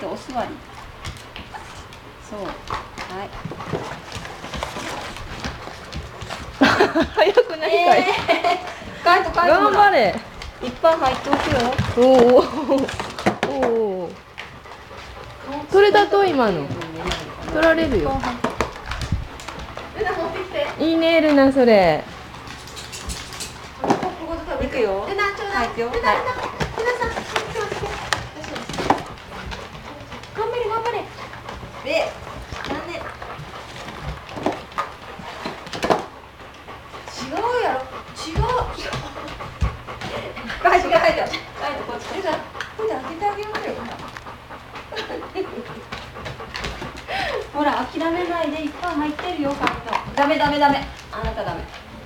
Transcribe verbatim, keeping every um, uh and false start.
トお座り。そう。はい。 早くないかい。 えー、カイトカイト。 頑張れ。 いっぱい入っておくよ。 おお。おお。それだと今の。取られるよ。 ルナ持ってきて。 いいねルナそれ。 行くよ。ルナちょうだい。はい、ルナルナルナさん。頑張れ頑張れ。で、残念。違うやろ。違う。カイトカイトカイトこっち。ルナルナ開けてあげようよ。ほら諦めないでいっぱい入ってるよカイト。ダメダメダメ。あなたダメ。